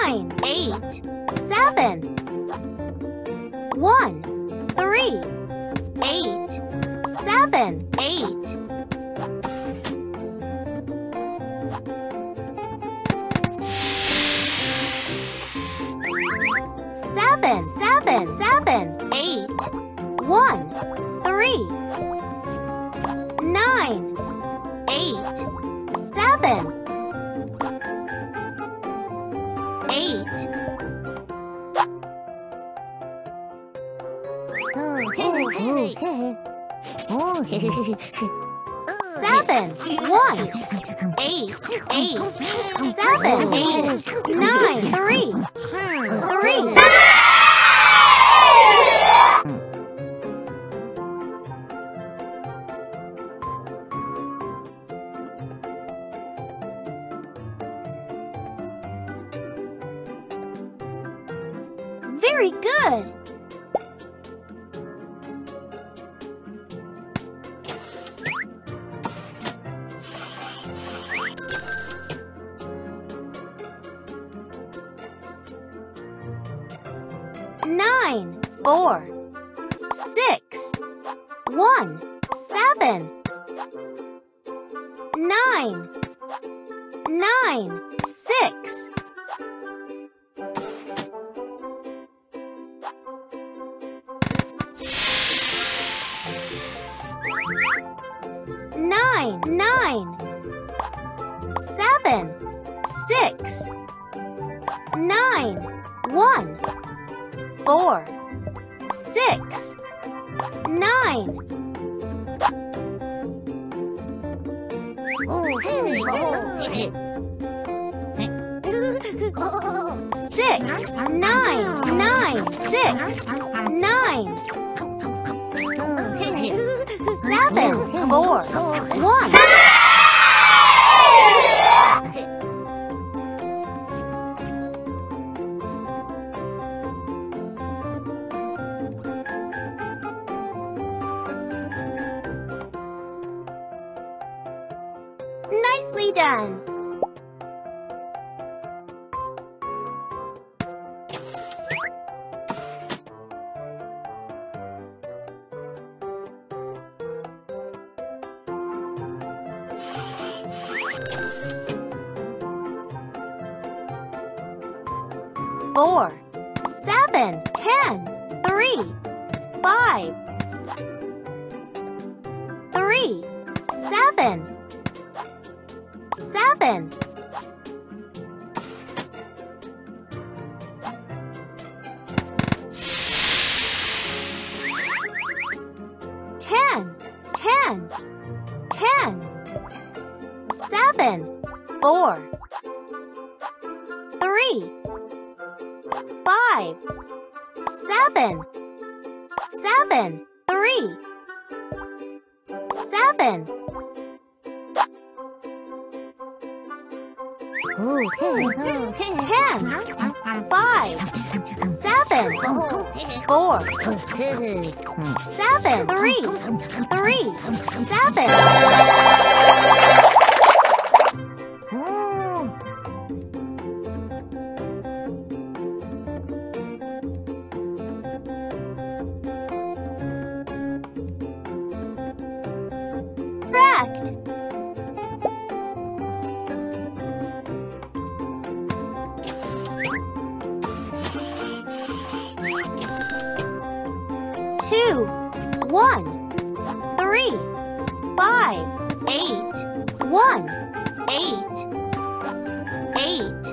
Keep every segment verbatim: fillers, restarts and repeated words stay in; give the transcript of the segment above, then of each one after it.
nine, eight, seven, one, three, eight, seven, eight. Seven, seven, seven, eight, one, three, nine, eight, seven, eight. Seven, one, eight, eight, seven, eight, nine, three, three. Very good. Nine, four, six, one, seven, nine, nine, six. Nine, nine, seven, six, nine, one, four, six, nine. Six, nine, nine, six, nine. Seven, four, one. Nicely done. Four, seven, ten, three, five, three, seven, seven. Ten, ten, ten, seven, four, three, five, seven, seven, three, seven. Ten, five, seven, four, seven, three, three, seven. Correct. Two, one, three, five, eight, one, eight, eight.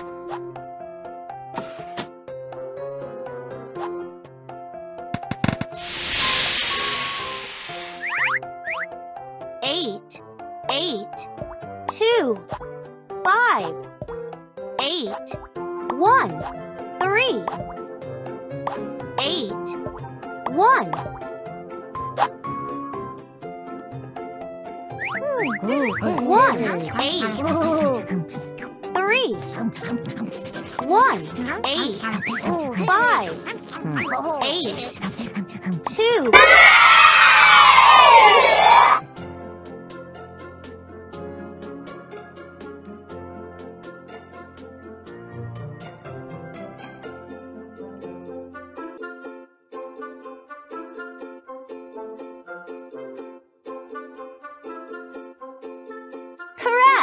Eight, eight, two, five, eight, one, three, eight, one. One, eight, three, one, eight, five, eight, two.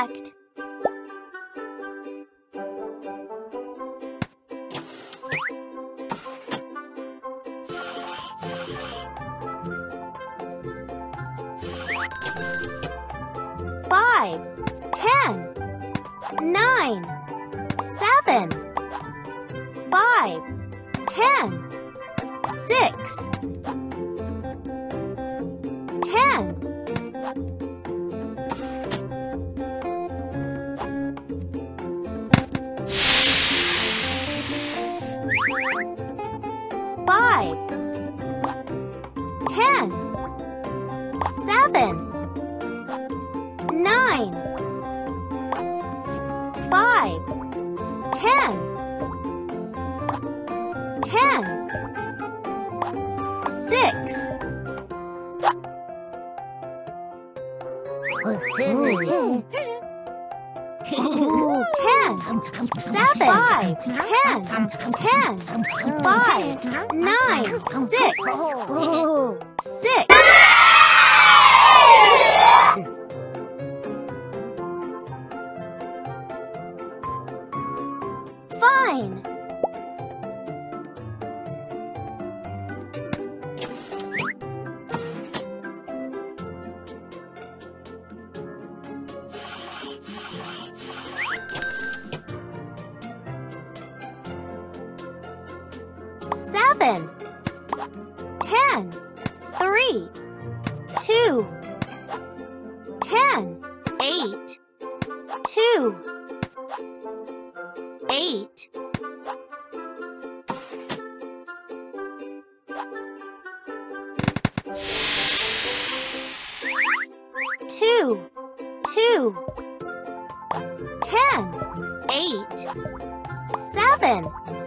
Correct. Five, ten, nine, seven, five, ten, six, ten. Five, ten, seven, nine, five, ten, ten, six. Ooh, ten, seven, five, ten, ten, five, nine, six, six. Fine. Seven, ten, three, two, ten, eight, two, eight. Two, two, ten, eight, seven,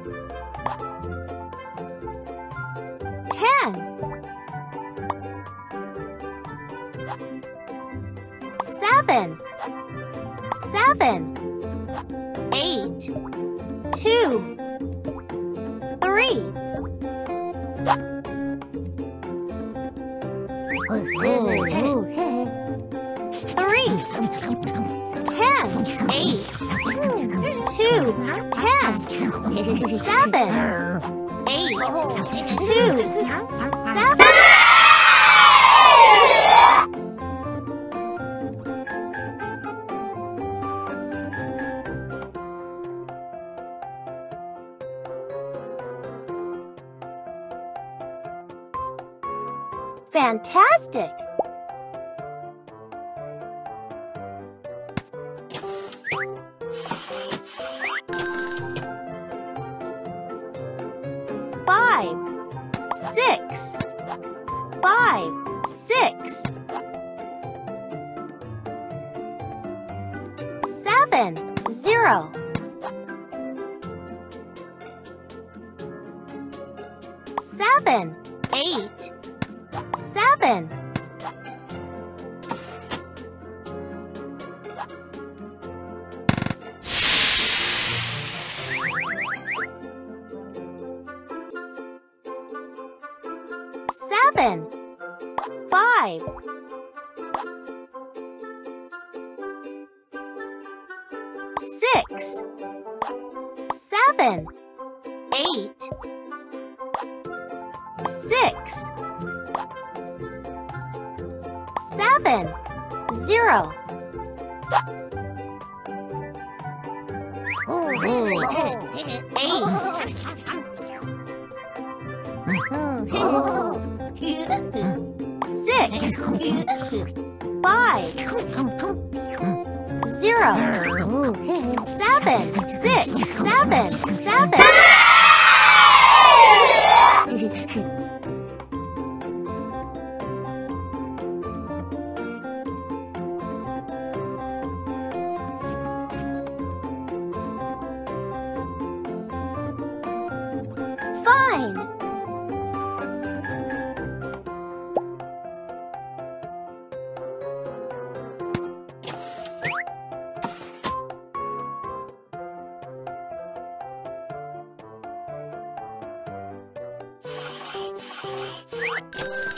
ten, seven, seven, eight, two, three. Three, ten, eight, two, ten, seven, eight, two, seven. Fantastic! Five, six, five, six, seven, zero, seven, eight, seven, seven, five, six, seven, eight, six, seven, zero. Six, five, zero, seven, six, seven, seven. Fine.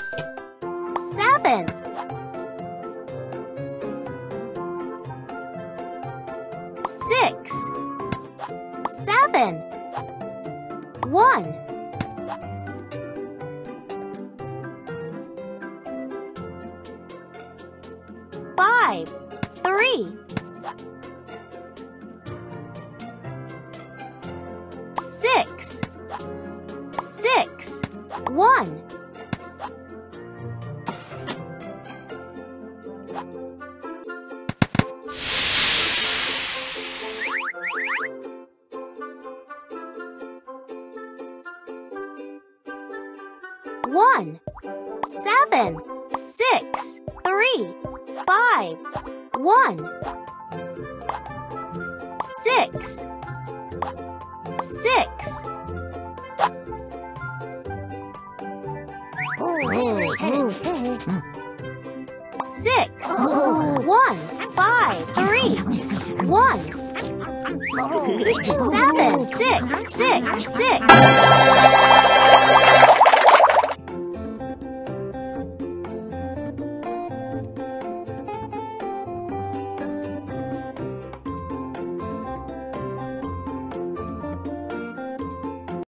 Seven, five, three. Six, six, one. One, seven, six, three, five, one. Six, six. Six, one, five, three, one. Seven, six, six, six.